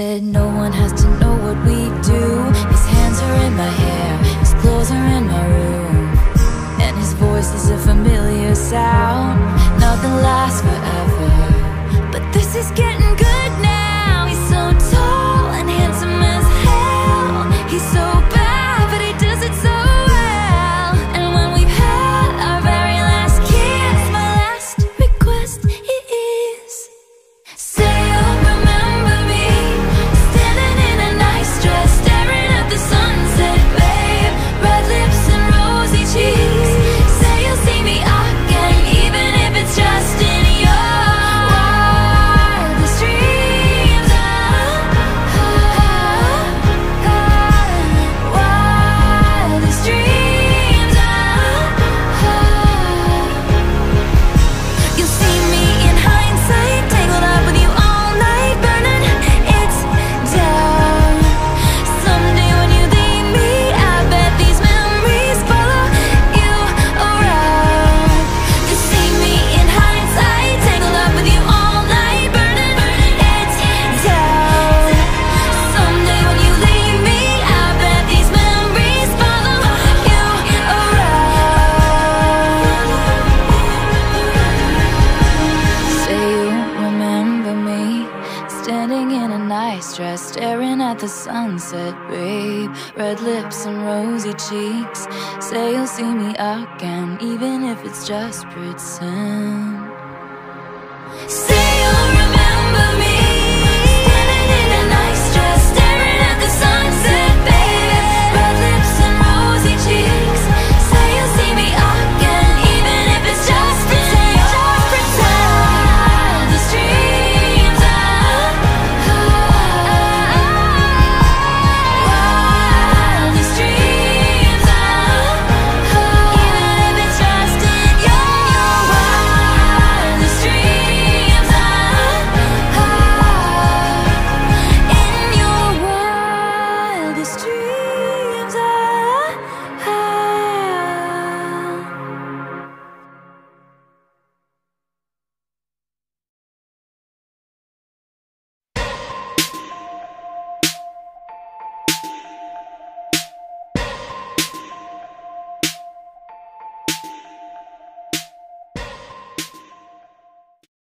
said no one has to know what we do. His hands are in my hair, his clothes are in my room, and his voice is a familiar sound. Nothing lasts forever, but this is getting good now. He's so tall and handsome as hell. He's so bad, but he does it so well. And when we've had our very last kiss, my last request is, say you'll remember me, standing in a nice dress, staring at the sunset, babe. Red lips and rosy cheeks. Say you'll see me again, even if it's just in your wildest dreams. Wildest dreams. You'll see me in hindsight, tangled up with you all night, burning it down. Someday when you leave me, I bet these memories follow you around. You'll see me in hindsight, tangled up with you all night, burning it down. Someday when you leave me, I bet these memories follow you around. Say you remember me, standing in a nice dress, staring at the sunset, babe. Red lips and rosy cheeks. Say you'll see me again, even if it's just pretend.